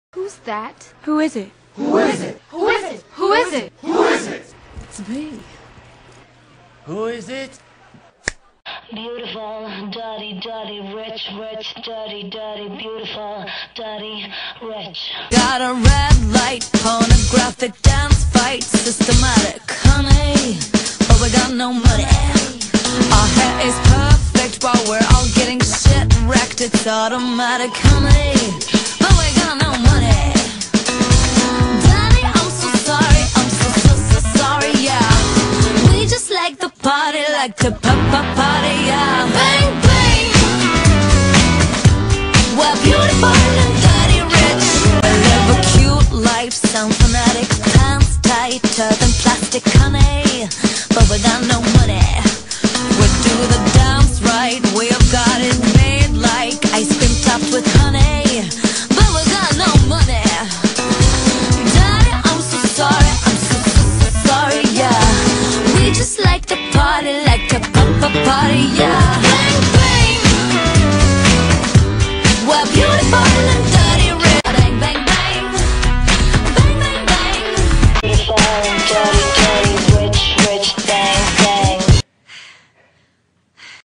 Who's that? Who is it? Who is it? Who is it? Who is it? Who is it? It's me. Who is it? Beautiful, dirty, dirty, rich, rich, dirty, dirty, beautiful, dirty, rich. Got a red light, pornographic dance fight, systematic, honey, but we got no money. Our hair is perfect, but we're all getting shit wrecked. It's automatic, honey, but we got no money. Danny, I'm so sorry, I'm so sorry, yeah. We just like the party, like to party, yeah. Bang, bang. We're beautiful and dirty rich. We live a cute life, sound fanatic, pants tighter than plastic, honey, but we got no money. We do the dance right, we've got it made like ice cream topped with honey, but we got no money. Daddy, I'm so sorry, I'm so sorry, yeah. We just like to party, like to party, yeah. Bang, bang. We're beautiful and